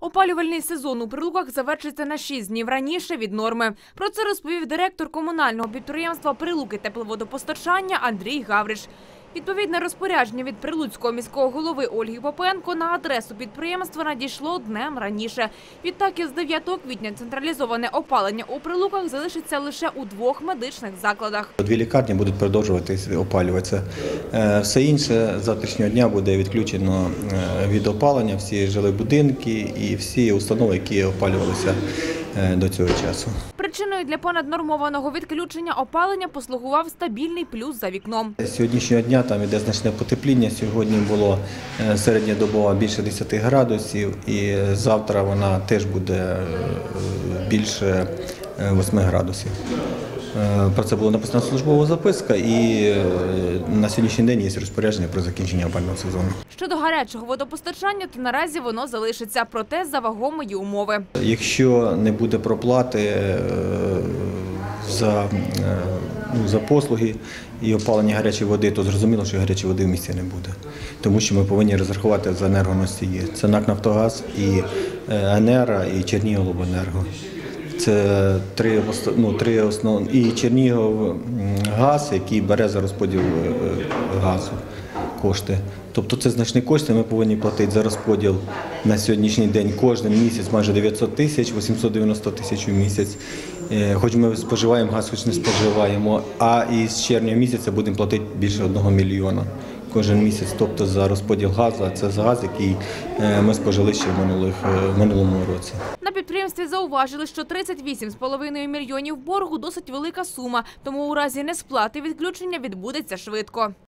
Опалювальний сезон у Прилуках завершиться на 6 днів раніше від норми. Про це розповів директор комунального підприємства «Прилуки тепловодопостачання» Андрій Гавриш. Відповідне розпорядження від прилуцького міського голови Ольги Попенко на адресу підприємства надійшло днем раніше. Відтак із 9 квітня централізоване опалення у Прилуках залишиться лише у 2 медичних закладах. 2 лікарні будуть продовжувати опалюватися. Все інше з завтрашнього дня буде відключено від опалення, всі жилі будинки і всі установи, які опалювалися до цього часу. Причиною для понаднормованого відключення опалення послугував стабільний плюс за вікном. З сьогоднішнього дня там іде значне потепління. Сьогодні було середньодобово більше 10 градусів і завтра вона теж буде більше 8 градусів. Про це була написана службова записка і на сьогоднішній день є розпорядження про закінчення опалювального сезону. Щодо гарячого водопостачання, то наразі воно залишиться, проте за вагомої умови. Якщо не буде проплати за послуги і опалення гарячої води, то зрозуміло, що гарячої води в місті не буде. Тому що ми повинні розрахувати за енергоносії. Це НАК «Нафтогаз», і «Енера», і «Чернігівобленерго». Це три основні. І «Чернігівгаз», який бере за розподіл газу кошти. Тобто це значні кошти, ми повинні платити за розподіл на сьогоднішній день кожен місяць майже 900 тисяч, 890 тисяч у місяць. Хоч ми споживаємо газ, хоч не споживаємо, а із червня місяця будемо платити більше 1 мільйона кожен місяць, тобто за розподіл газу, це за газ, який ми спожили ще в минулому році. На підприємстві зауважили, що 38,5 мільйонів боргу – досить велика сума, тому у разі несплати відключення відбудеться швидко.